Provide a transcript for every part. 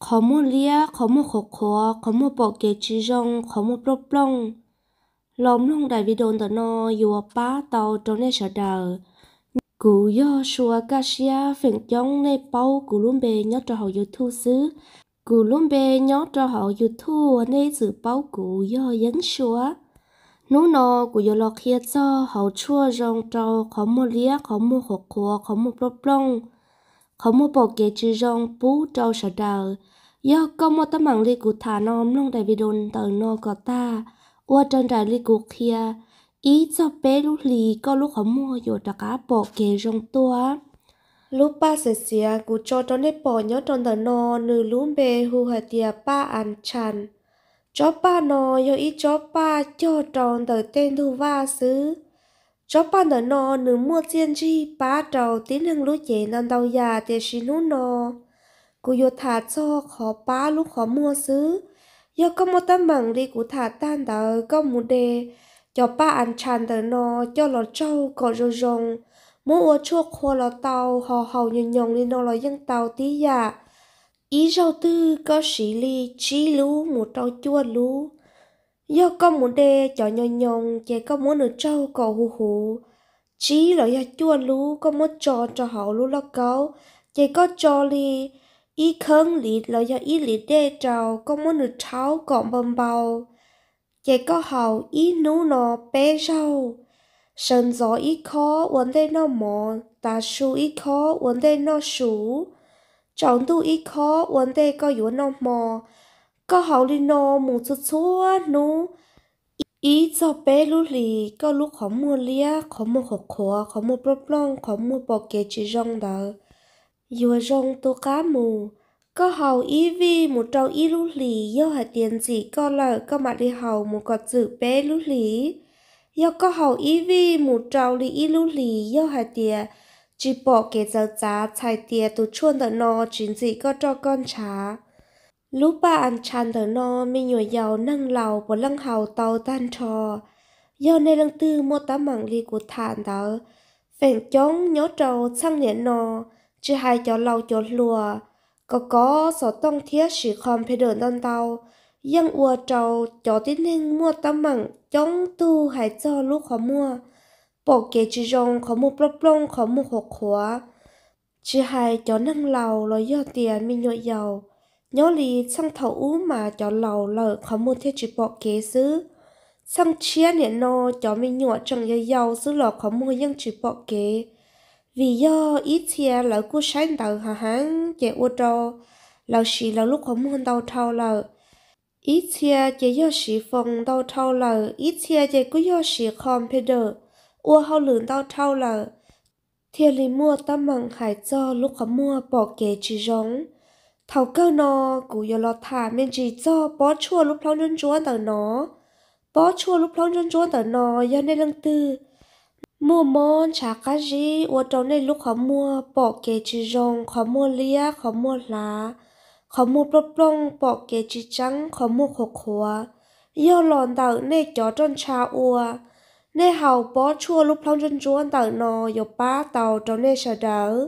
khó mua lia khó mua khổ khó khó mua bỏ kế chỉ rong khó mua bốc lông lom long đại video tờ nó yêu ba tàu trong này sợ đời cú yo xua cassia phèn chong này bao cú luôn bề nhớ cho họ youtube xứ cú luôn bề nhớ cho họ youtube này sự bao cú yo dẫn xua nú nọ cú yo lo kia cho họ chua rong trâu khó mua lia khó mua khổ khó khó mua bốc lông khó mua bỏ kế chỉ rong bú trâu sợ đời do có một tấm bằng li cụ thả nom long đại video tờ nó có ta qua trên đại li cụ kia ý cho bé lúc lì có lúc họ mua rồi đã cá bỏ kề trong tua lúc ba sẽ xìa cụ cho trong nếp bỏ nhớ trong tờ nó nửa lúm bề hu hạt tiề ba ăn chăn cho ba nó yo ý cho ba cho trong tờ tên thu va xứ cho ba tờ nó nửa mua chiên chi ba trầu tín hưng lúa chế nằm đầu già để xin nú nó cụ yo thả cho khó ba lúc khó mua xứ do có một tấm bằng đi cụ thả tan tờ có một đề cho ba ăn chăn tờ nó cho lọ trâu có rô rồng mua ô chuộc khô lọ tàu họ hầu nhon nhon đi nó lọ dân tàu tí dạ ý rau tư có xí ly chí lú một trâu chua lú do có một đề cho nhon nhon chỉ có muốn nửa trâu có hù hù chí lọ ya chua lú có một cho họ lú lọ cáo chỉ có cho ly ý khấn lịt là do ý lịt đê trào có muốn được tháo gọn bầm bầu chỉ có hầu ý nú nó bé rau sân gió ý khó vấn đề nó mò ta su ý khó vấn đề nó sú trọng tu ý khó vấn đề có yếu nó mò có hầu đi nó mù chút chút nú ý cho bé lúc lì có lúc khó mua lia khó mua khổ khổ khó mua bốc lông khó mua bò kê chỉ rong đỡ vừa rong tô cá mù có hầu ý vi một trâu ý lú lì do hạt tiền gì có lợ có mặt đi hầu một cọt dự bé lú lì do có hầu ý vi một trâu lì ý lú lì do hạt tiền chỉ bỏ kể giờ giá xài tiền tụ chuôn tờ nó chuyện gì có cho con trả lúc ba ăn chăn tờ nó mình nhồi dầu nâng lầu của lăng hầu tàu tan trò do nên lăng tư mua tấm mảng ly của thản tờ phèn chống nhớ trâu sang nhện nó chỉ hai cho lâu cho lùa có sở tông thiết sử khom phê đường đơn tàu dân ua trâu cho tín hình mua tấm mảng chống tu hay cho lúc khó mua bỏ kế chỉ rong khó mua bốc lông khó mua hộp khóa chỉ hai cho nâng lầu rồi do tiền mình nhội dầu nhớ lì sang thầu ú mà cho lầu lợ khó mua thiết chỉ bỏ kế xứ sang chia điện nó cho mình nhọ chẳng dầu dầu xứ lọ khó mua dân chỉ bỏ kế vì do ít chia lỡ của sáng tàu hà hán chạy ô tô lỡ xì lỡ lúc không muốn đau thâu lỡ ít chia chạy do xì phòng đau thâu lỡ ít chia chạy cứ do xì computer ô hao lưỡng đau thâu lỡ thiệt lì mua tấm bằng hải cho lúc không mua bỏ kể chỉ giống thầu cơ nó cũng do lo thả mình chỉ cho bó chua lúc lâu chân chúa tờ nó bó chua lúc lâu chân chúa tờ nó do nên lăng tư mua món chả cá gì ở trong này lúc họ mua bỏ kê chỉ rong họ mua lia họ mua lá họ mua bông bông bỏ kê chỉ trắng họ mua khổ khổ do lòn tàu này cho trong trà ua này hầu bó chua lúc phong chân chúa tàu nó có ba tàu trong này sợ đỡ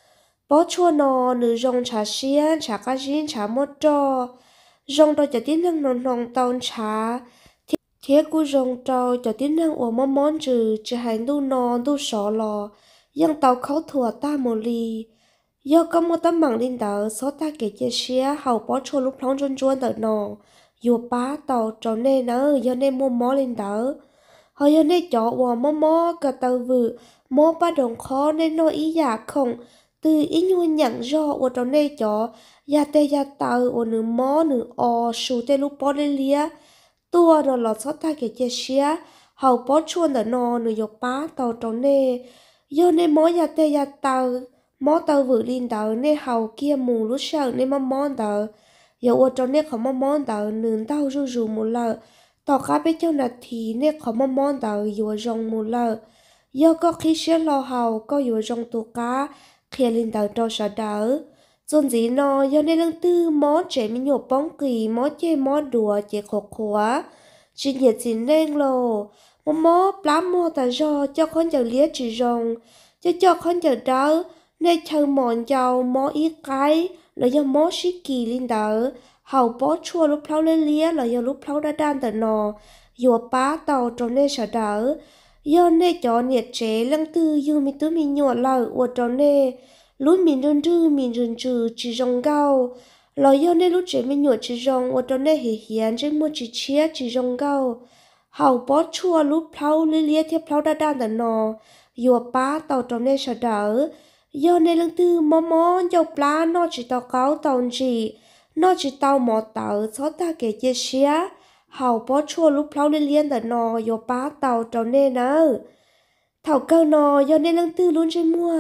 bó chua nó nữ rong trà xiên chả cá gì chả mua cho rong đôi cho tiếng năng nồng nồng tàu trà thế cú rong trâu cho tiếng năng ủa món món trừ hành đu non đu sọ lò dân tàu khấu thùa ta một ly do có một tấm bằng linh tờ số ta kể chia sẻ hầu bó chua lúc nóng chân chuôn tờ nọ dù bá tàu trò nê nơ do nê mua mó linh tờ họ do nê chọ ủa mó cả tàu vự mó ba đồng khó nên nó ý giả không từ ý nhuôn nhận do ủa trò nê chọ ya tê ya tàu ủa nửa mó nửa o sù tê lúc bó lên lia tua nó lọt sót ta kể chia sẻ hầu bó chuôn tờ nọ nửa dọc bá tàu trò nê do nê mó ya tê ya tàu mó tàu vự linh tàu nê hầu kia mù lúc sợ nê món tàu dầu ở trong nê khó món tàu nương tàu rù một lợ tàu cá bé châu nạt thì nê khó món tàu dầu ở rong một lợ do có khi xế lo hầu có dầu ở rong tù cá khi linh tàu trâu sợ đỡ dồn gì nó do nê lăng tư mó trẻ mình nhộp bóng kỳ mó chê mó đùa chê khổ khóa chỉ nhiệt xin lên lô mó plám mô tà do cho con chờ liết chỉ rong cho con chờ đỡ nên chờ mòn dầu mó ít cái là do mó xí kỳ linh đỡ hầu bó chua lúc lâu lên lia là do lúc lâu đã đan tờ nò dùa bá tàu trong nê sợ đỡ do nê cho nhiệt chế lăng tư dù mi tứ mi nhọ lời của trong nê lúc mình rừng trừ chỉ rong gao là do nê lúc chế mi nhọ chỉ rong của trong nê hiền trên mua chỉ chia chỉ rong gao hầu bó chua lúc lâu lên lia theo lâu đã đan tờ nò dùa bá tàu trong nê sợ đỡ do nê lăng tư mó dầu plá nó chỉ tàu cáo tàu chỉ nó chỉ tàu mỏ tàu cho ta kể chia xía hầu bó chua lúc lâu lên liên tờ nò dầu bá tàu trâu nê nơ thảo cơ nò do nê lăng tư luôn trên mua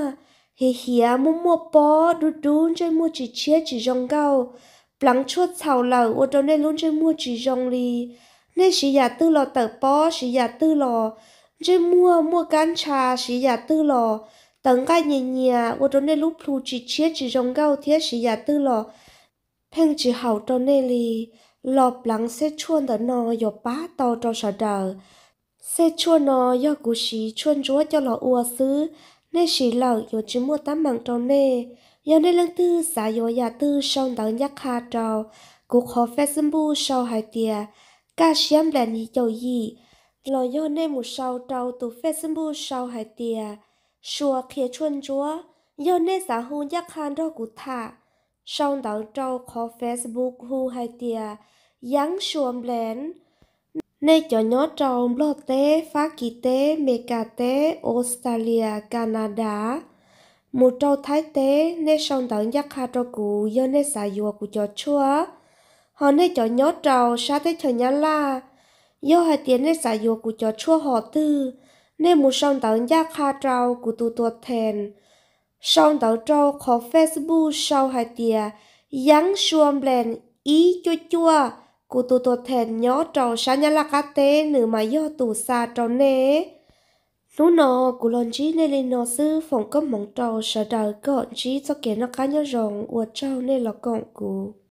hìa mua bó đu trên mua chỉ chia chỉ rong gao plắng chuột thảo lẩu ô trâu nê luôn trên mua chỉ rong li nê chỉ giả tư lò tờ bó chỉ giả tư lò trên mua cán trà chỉ giả tư lò tầng gai nhẹ ô trâu nê lúc plu chỉ chia chỉ rong gao thiết chỉ giả tư lò phèn chỉ hậu trâu nê li lọp lắng xe chuôn tờ nò dò bá tàu trâu sợ đờ xe chuôn nò do cú xí chuôn chúa cho lọ ua xứ nê xí lợ dò chỉ mua tám bằng trâu nê do nê lăng tư xả dò nhà tư song tờ nhắc hà trâu cú khó phép xâm bu sau hai tìa ca xiêm lẹn nhị dầu gì lò do nê một sau trâu tụ phép xâm bu sau hai tìa xua khía chuôn chúa do nê xả hù nhắc hà đó cú thả sau đó trâu có Facebook hu hai tia giáng xuồng lén nên cho nhớ trâu lo tế phá kỳ tế Mega tế Australia Canada một trâu thái tế nên sau đó nhắc hai trâu cụ do nên xài dùa của cho chúa họ nên cho nhớ trâu sát tế cho nhá la do hai tiền nên xài dùa của cho chúa họ tư nên một sau đó nhắc hai trâu của tụ tuột thèn sau đó trâu có Facebook sau hai tia giáng xuồng lên ý chua cụ tụ tuột thèn nhớ trâu sáng nhá la cá tế nữ mà do tụ xa trâu nè lúc nọ cụ lần chí nên lên nó sư phòng cấp mong trâu sợ đời gọn chí cho kẻ nó cá nhớ rộng của trâu nên là gọn cụ